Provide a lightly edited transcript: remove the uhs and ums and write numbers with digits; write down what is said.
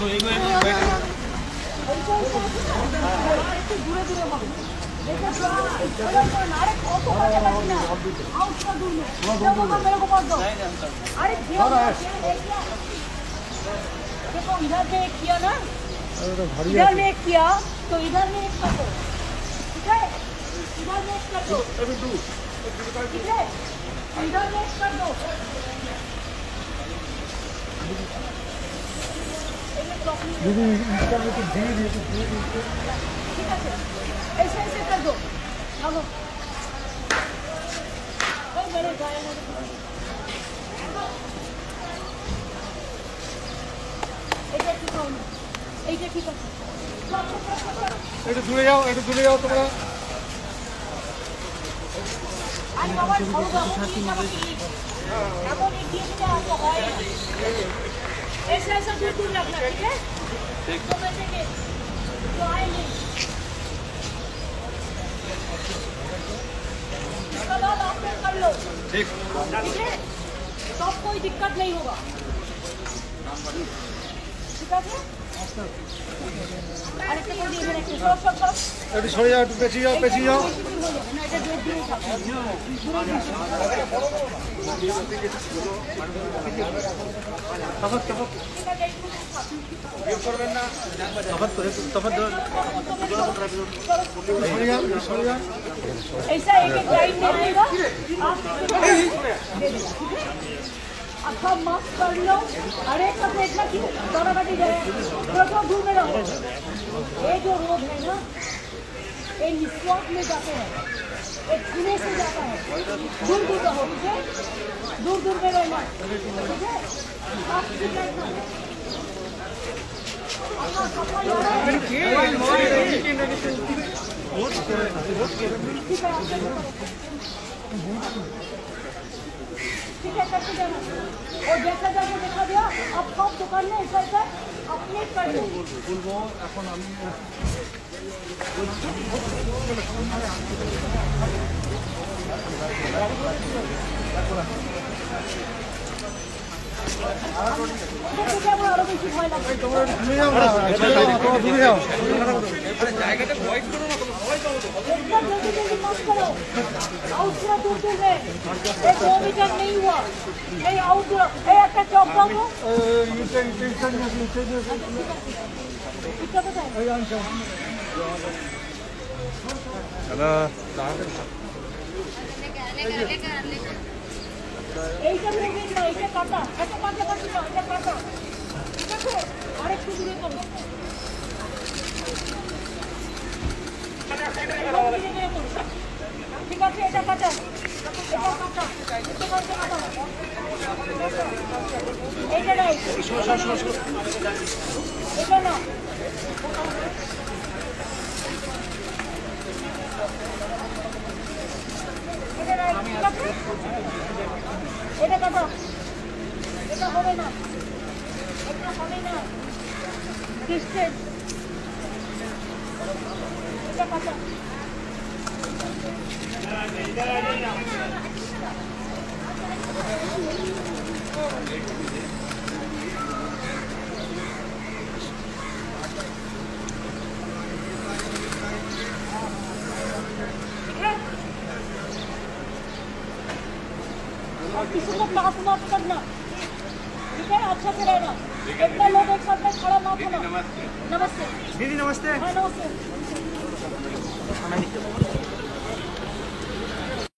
देखो इधर में एक किया ना, इधर में एक किया तो इधर में एक कर दो, ठीक है? इधर में एक कर दो, ठीक है? इधर में एक कर दो, दीदी इसका भी तो दीदी ठीक है? ऐसे ऐसे कर दो, चलो। मेरे गाय একটু দূরে যাও তোমরা। ऐसा दूर दूर रखना, ठीक है? तो वैसे के तो आएंगे इसका बाद आप कर लो, ठीक है? तो कोई दिक्कत नहीं होगा, ठीक है? একটু সরে যাও, একটু পেছিয়ে যাও। ऐसा एक लाइन में आएगा, अच्छा माफ कर लो। अरे सब देखना कि दौराबादी जाए, थोड़ा दूर में रहो। ये जो रोड है ना, ये निस्वार्थ में जाते हैं, एक पुणे से जाता है, दूर दूर रहो, ठीक है? दूर दूर में रहना, ठीक है? आप ठीक रहना। अपना सफाई ठीक है, करके जाना। और जैसा जैसे देखा गया, अब सब दुकान में ऐसा ऐसा अपने कर लो। বলবো এখন আমি আরো বেশি ভয় লাগবে। তোমরা দূরে যাও না, দূরে যাও। জায়গাটা ভয়েড করো না, ভয় করো। एकदम जल्दी जल्दी मत करो, आउट पूरा दूर दूर में, 2 मीटर नहीं हुआ, नहीं आउट। एक चौक दो, कितना बताए? এইটা ভেঙে দাও, এটা কাটা, এটা কাটা, এটা কাটা, ঠিক আছে? আরেকটু দূরে করো, ঠিক আছে? এটা কাটা, এইটা নাই, এটা না, এটা নাই, ঠিক আছে? এটা কাটা, এটা হবে না, এটা হবে না, ডিস্টেন্স, এটা কাটা। किसी को माफ मत करना, ठीक है? अच्छा से रहना, इतना लोग एक साथ में खड़ा मत होना। नमस्ते दीदी नमस्ते। हाँ नमस्ते।